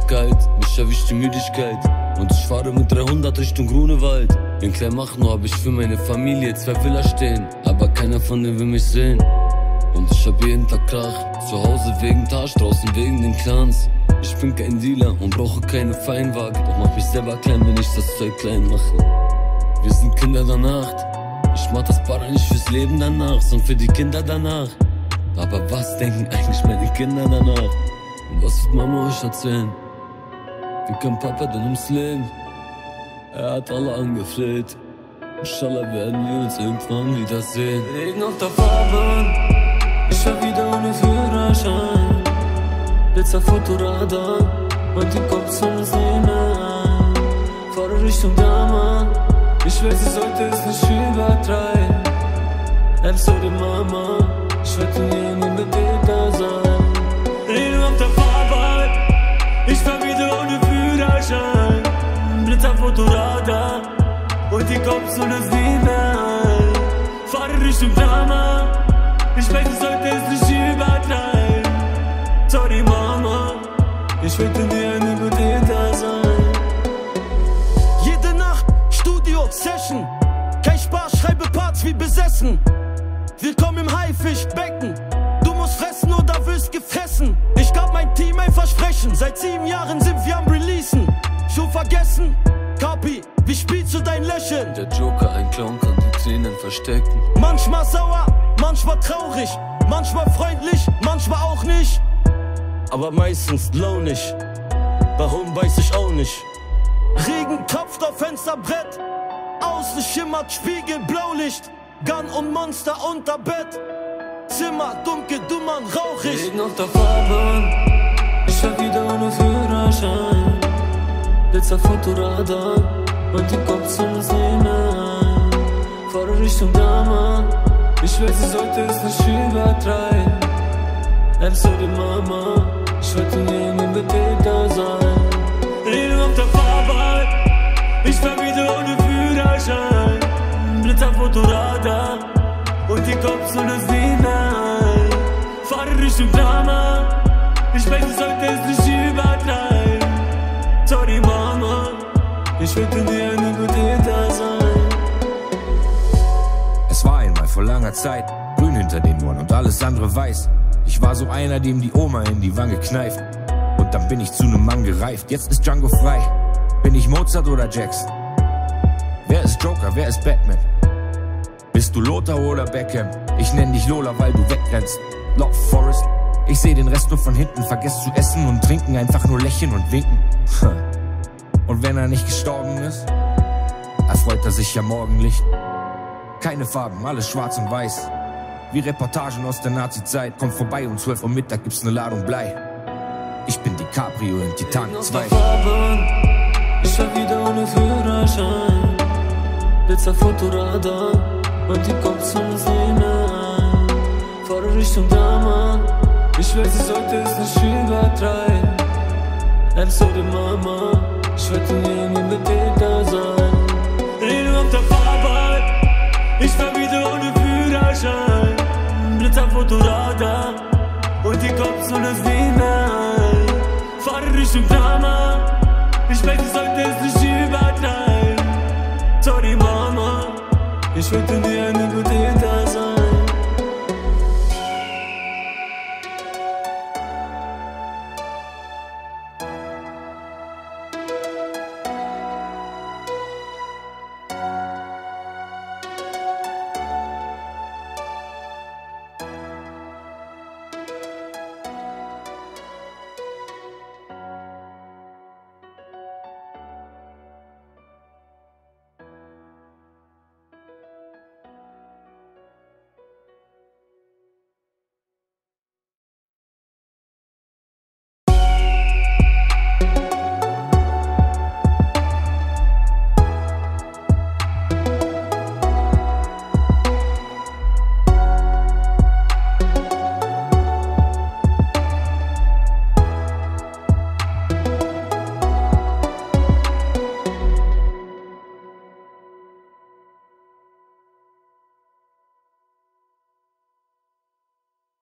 wird kalt, mich erwischt die Müdigkeit und ich fahre mit 300 Richtung Grunewald. In Kleinmachnow hab ich für meine Familie 2 Villas stehen, aber keiner von denen will mich sehen. Und ich hab jeden Tag Krach, zu Hause wegen Tasch, draußen wegen den Clans. Ich bin kein Dealer und brauche keine Feinwagen, doch mach mich selber klein, wenn ich das Zeug klein mache. Wir sind Kinder der Nacht, ich mach das Bar nicht fürs Leben danach, sondern für die Kinder danach. Aber was denken eigentlich meine Kinder danach? Und was wird Mama euch erzählen? Wie kann Papa denn ums Leben? Er hat alle angefleht. Inshallah werden wir uns irgendwann wiedersehen. Regen auf der Fahrbahn, ich fahr wieder ohne Führerschein. Blitzer Fotoradar und die Kopfzone ist nie mehr. Fahre Richtung Dama, ich weiß, sie sollte es nicht übertreiben. Sorry Mama, ich werde nie mit dir da sein. Regen auf der Fahrbahn, ich fahr wieder ohne Führerschein. Blitzer Fotoradar und die Kopfzone ist nie mehr. Fahre Richtung Dama, ich weiß, ich sollte es nicht übertreiben. Sorry Mama, ich werde nie mit dir da sein. Jede Nacht Studio, Session, kein Spaß, schreibe Parts wie besessen. Willkommen im Haifischbecken, du musst fressen oder wirst gefressen. Ich gab mein Team ein Versprechen, seit 7 Jahren sind wir am Releasen. Schon vergessen? Kapi, wie spielst du dein Lächeln? Der Joker, ein Clown, kann die Tränen verstecken. Manchmal sauer, manchmal traurig, manchmal freundlich, manchmal auch nicht. Aber meistens launig, warum weiß ich auch nicht. Regen tropft auf Fensterbrett, außen schimmert Spiegel, Blaulicht. Gun und Monster unter Bett, Zimmer dunkel, dumm und rauchig. Regen auf der Fahrbahn, ich fahr wieder ohne Führerschein. Blitzer Fotoradar und die Kopfzone ist nie mehr. Fahre Richtung Dama, ich weiß, sie sollte es nicht übertreiben. Sorry Mama, ich werde nie mit dir da sein. Regen auf der Fahrbahn, ich fahr wieder ohne Führerschein. Blitzer Fotoradar und die Kopfzone ist nie mehr. Fahre Richtung Dama, ich weiß, ich sollte es nicht übertreiben. Sorry Mama, ich werde nie mit dir da sein. Es war einmal vor langer Zeit, grün hinter den Ohren und alles andere weiß. Ich war so einer, dem die Oma in die Wange kneift. Und dann bin ich zu nem Mann gereift. Jetzt ist Django frei. Bin ich Mozart oder Jackson? Wer ist Joker, wer ist Batman? Bist du Lothar oder Beckham? Ich nenn dich Lola, weil du wegrennst. Lock Forest. Ich seh den Rest nur von hinten. Vergesst zu essen und trinken, einfach nur lächeln und winken. Und wenn er nicht gestorben ist, erfreut er sich am Morgenlicht. Keine Farben, alles schwarz und weiß. Wie Reportagen aus der Nazi-Zeit. Kommt vorbei um 12 Uhr Mittag, gibt's ne Ladung Blei. Ich bin DiCaprio in Titanic 2. Ich fahr wieder ohne Führerschein. Blitzer Fotoradar und die Kopfzone ist nie mehr. Fahre Richtung Dama, ich weiß, ich sollte es nicht übertreiben. Sorry Mama, ich werde nie mit dir da sein. Regen auf der Fahrbahn, ich fahr wieder ohne Führerschein. Blitzer Fotoradar und die Kopfzone ist nie mehr. Fahre Richtung Dama, ich weiß, ich sollte es nicht übertreiben. Sorry Mama, ich werde nie mit dir